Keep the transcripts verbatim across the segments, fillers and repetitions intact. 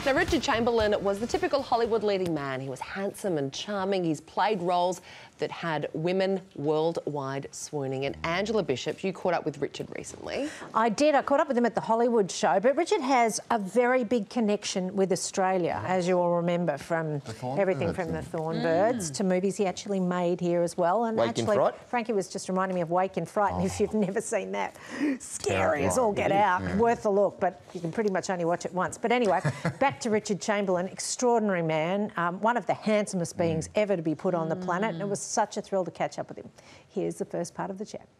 Now, Richard Chamberlain was the typical Hollywood leading man. He was handsome and charming. He's played roles that had women worldwide swooning. And Angela Bishop, you caught up with Richard recently. I did. I caught up with him at the Hollywood show. But Richard has a very big connection with Australia, as you all remember, from everything from the Thornbirds mm. to movies he actually made here as well. And Wake actually, in Fright? Frankie was just reminding me of Wake in Fright. Oh. And if you've never seen that, scary Terrible. as all get It out. is, yeah. Worth a look, but you can pretty much only watch it once. But anyway, back to Richard Chamberlain, extraordinary man, um, one of the handsomest beings mm. ever to be put on the planet. And it was such a thrill to catch up with him. Here's the first part of the chat.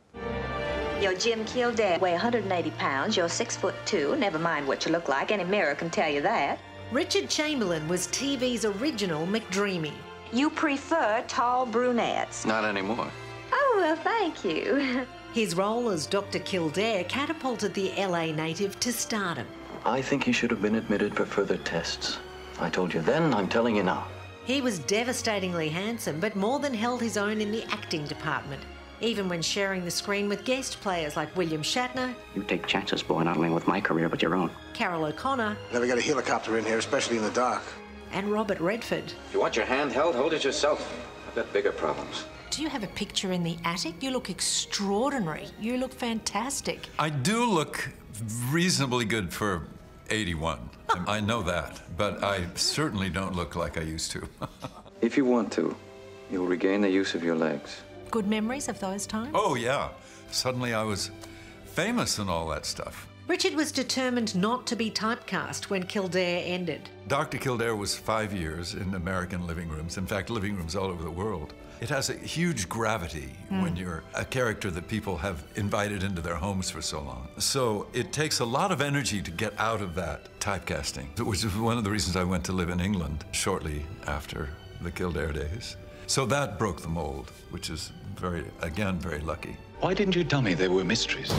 You're Jim Kildare, weigh one hundred eighty pounds, you're six foot two, never mind what you look like, any mirror can tell you that. Richard Chamberlain was T V's original McDreamy. You prefer tall brunettes. Not anymore. Oh, well, thank you. His role as Doctor Kildare catapulted the L A native to stardom. I think he should have been admitted for further tests. I told you then, I'm telling you now. He was devastatingly handsome, but more than held his own in the acting department, even when sharing the screen with guest players like William Shatner. You take chances, boy, not only with my career, but your own. Carol O'Connor. Never got a helicopter in here, especially in the dark. And Robert Redford. If you want your hand held, hold it yourself. I've got bigger problems. Do you have a picture in the attic? You look extraordinary. You look fantastic. I do look reasonably good for eighty-one. I know that, but I certainly don't look like I used to. If you want to, you'll regain the use of your legs. Good memories of those times? Oh, yeah. Suddenly I was famous and all that stuff. Richard was determined not to be typecast when Kildare ended. Doctor Kildare was five years in American living rooms, in fact, living rooms all over the world. It has a huge gravity mm. when you're a character that people have invited into their homes for so long. So it takes a lot of energy to get out of that typecasting, which is one of the reasons I went to live in England shortly after the Kildare days. So that broke the mold, which is very, again, very lucky. Why didn't you tell me they were mysteries?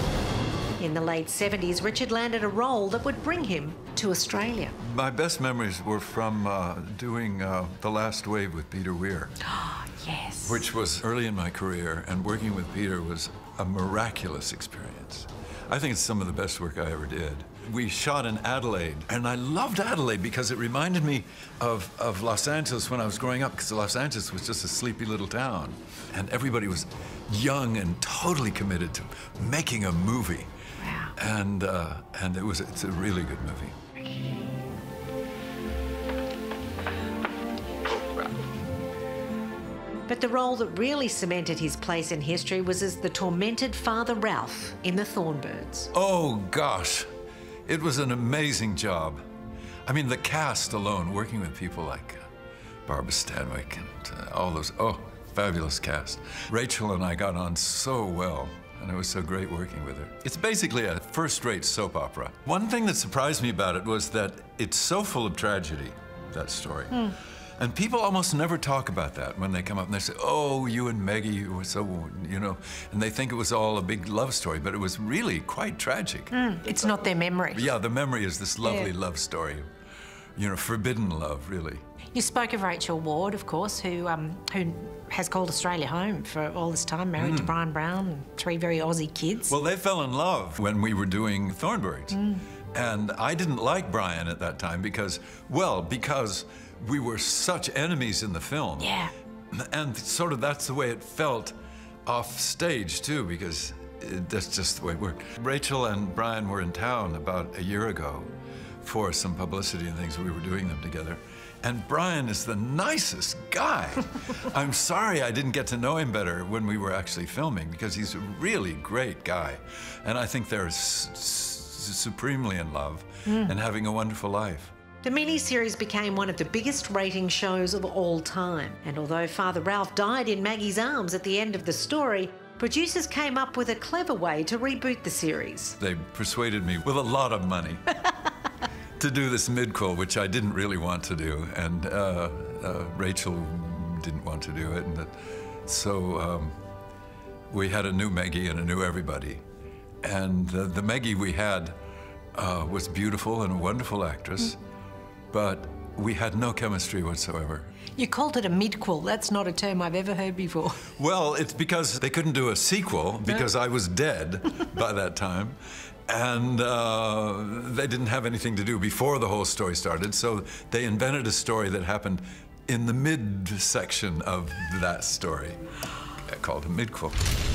In the late seventies, Richard landed a role that would bring him to Australia. My best memories were from uh, doing uh, The Last Wave with Peter Weir. Oh, yes. Which was early in my career, and working with Peter was a miraculous experience. I think it's some of the best work I ever did. We shot in Adelaide, and I loved Adelaide because it reminded me of, of Los Angeles when I was growing up, because Los Angeles was just a sleepy little town, and everybody was young and totally committed to making a movie. Wow. And, uh, and it was, it's a really good movie. But the role that really cemented his place in history was as the tormented Father Ralph in The Thornbirds. Oh, gosh. It was an amazing job. I mean, the cast alone, working with people like uh, Barbara Stanwyck and uh, all those, oh, fabulous cast. Rachel and I got on so well, and it was so great working with her. It's basically a first-rate soap opera. One thing that surprised me about it was that it's so full of tragedy, that story. Mm. And people almost never talk about that when they come up and they say, oh, you and Maggie were so, you know, and they think it was all a big love story, but it was really quite tragic. Mm, it's not their memory. Yeah, the memory is this lovely yeah. love story. You know, forbidden love, really. You spoke of Rachel Ward, of course, who um, who has called Australia home for all this time, married mm. to Brian Brown, and three very Aussie kids. Well, they fell in love when we were doing Thornbirds. Mm. And I didn't like Brian at that time because, well, because we were such enemies in the film. Yeah. And sort of that's the way it felt off stage, too, because it, that's just the way it worked. Rachel and Brian were in town about a year ago for some publicity and things. We were doing them together. And Brian is the nicest guy. I'm sorry I didn't get to know him better when we were actually filming, because he's a really great guy. And I think they're s s supremely in love mm. and having a wonderful life. The miniseries became one of the biggest rating shows of all time. And although Father Ralph died in Maggie's arms at the end of the story, producers came up with a clever way to reboot the series. They persuaded me with a lot of money to do this midquel, which I didn't really want to do. And uh, uh, Rachel didn't want to do it. And that, so um, we had a new Maggie and a new everybody. And uh, the Maggie we had uh, was beautiful and a wonderful actress. Mm. But we had no chemistry whatsoever. You called it a midquel. That's not a term I've ever heard before. Well, it's because they couldn't do a sequel because no. I was dead by that time. And uh, they didn't have anything to do before the whole story started, so they invented a story that happened in the mid-section of that story, called a midquel.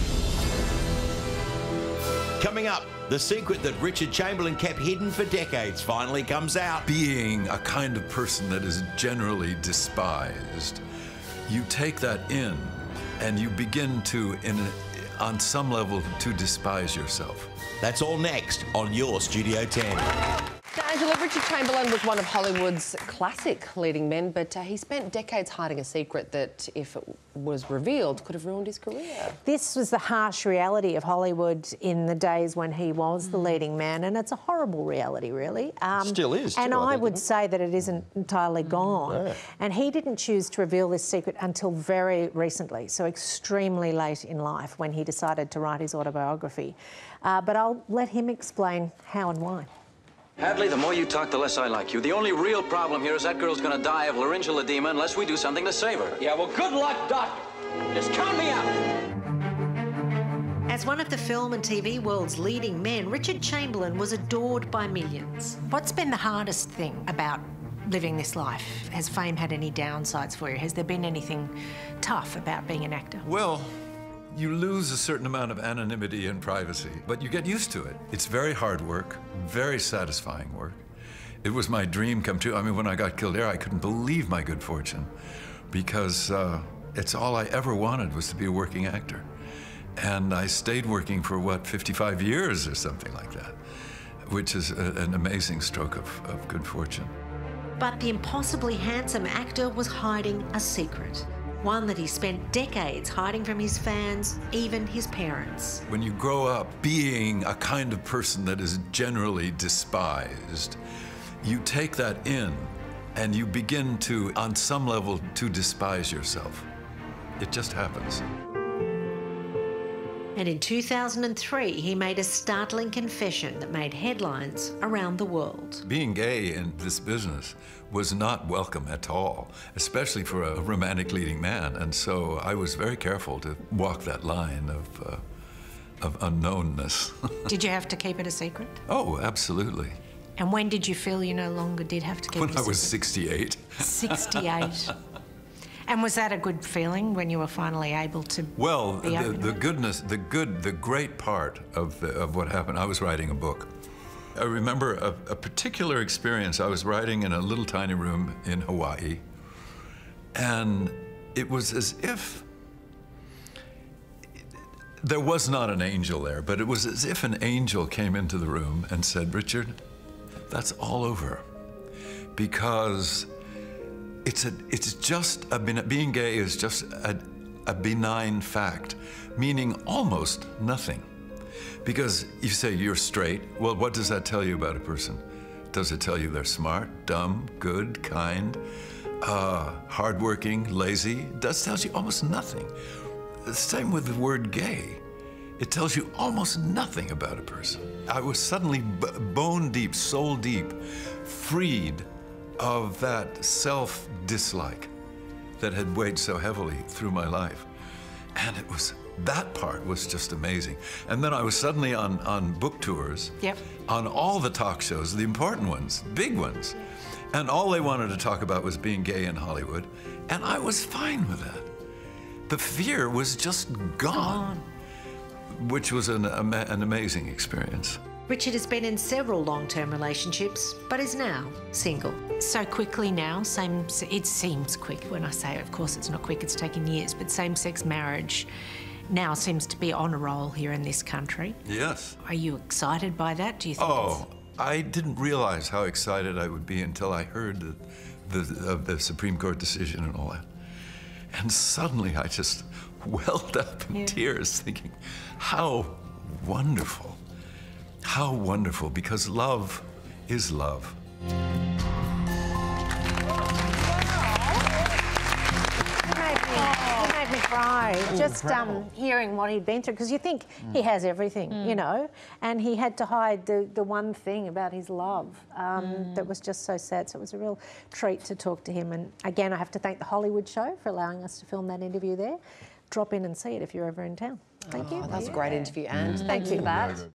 Coming up, the secret that Richard Chamberlain kept hidden for decades finally comes out. Being a kind of person that is generally despised, you take that in and you begin to, in a, on some level, to despise yourself. That's all next on your Studio ten. Now, Angela, Richard Chamberlain was one of Hollywood's classic leading men, but uh, he spent decades hiding a secret that, if it was revealed, could have ruined his career. This was the harsh reality of Hollywood in the days when he was the leading man, and it's a horrible reality, really. Um, Still is, And too, I I, think, would isn't it? say that it isn't entirely gone. Yeah. And he didn't choose to reveal this secret until very recently, so extremely late in life, when he decided to write his autobiography. Uh, but I'll let him explain how and why. Hadley, the more you talk, the less I like you. The only real problem here is that girl's gonna die of laryngeal edema unless we do something to save her. Yeah, well, good luck, Doctor. Just count me out. As one of the film and T V world's leading men, Richard Chamberlain was adored by millions. What's been the hardest thing about living this life? Has fame had any downsides for you? Has there been anything tough about being an actor? Well, you lose a certain amount of anonymity and privacy, but you get used to it. It's very hard work, very satisfying work. It was my dream come true. I mean, when I got Kildare, I couldn't believe my good fortune, because uh, it's all I ever wanted was to be a working actor. And I stayed working for, what, fifty-five years or something like that, which is a, an amazing stroke of, of good fortune. But the impossibly handsome actor was hiding a secret. One that he spent decades hiding from his fans, even his parents. When you grow up being a kind of person that is generally despised, you take that in and you begin to, on some level, to despise yourself. It just happens. And in two thousand three, he made a startling confession that made headlines around the world. Being gay in this business was not welcome at all, especially for a romantic leading man. And so I was very careful to walk that line of, uh, of unknownness. Did you have to keep it a secret? Oh, absolutely. And when did you feel you no longer did have to keep When it a I was secret? sixty-eight. sixty-eight. And was that a good feeling when you were finally able to Well, be the, open the about it? goodness, the good, the great part of, the, of what happened, I was writing a book. I remember a, a particular experience. I was writing in a little tiny room in Hawaii, and it was as if there was not an angel there, but it was as if an angel came into the room and said, Richard, that's all over, because It's, a, it's just, a, being gay is just a, a benign fact, meaning almost nothing. Because you say you're straight, well, what does that tell you about a person? Does it tell you they're smart, dumb, good, kind, uh, hardworking, lazy? That tells you almost nothing. The same with the word gay. It tells you almost nothing about a person. I was suddenly b bone deep, soul deep, freed of that self-dislike that had weighed so heavily through my life. And it was, that part was just amazing. And then I was suddenly on, on book tours, Yep. on all the talk shows, the important ones, big ones. And all they wanted to talk about was being gay in Hollywood. And I was fine with that. The fear was just gone, which was an, ama an amazing experience. Richard has been in several long-term relationships, but is now single. So quickly now, same, it seems quick when I say it. Of course it's not quick, it's taken years, but same-sex marriage now seems to be on a roll here in this country. Yes. Are you excited by that? Do you think Oh, I didn't realize how excited I would be until I heard the, the, of the Supreme Court decision and all that. And suddenly I just welled up in Yeah. tears thinking, how wonderful. How wonderful, because love is love. It made me, it made me cry, just um, hearing what he'd been through, because you think he has everything, you know, and he had to hide the, the one thing about his love um, Mm. that was just so sad. So it was a real treat to talk to him. And again, I have to thank the Hollywood Show for allowing us to film that interview there. Drop in and see it if you're ever in town. Thank you. Oh, that was a great interview, and Thank thank you you. for that.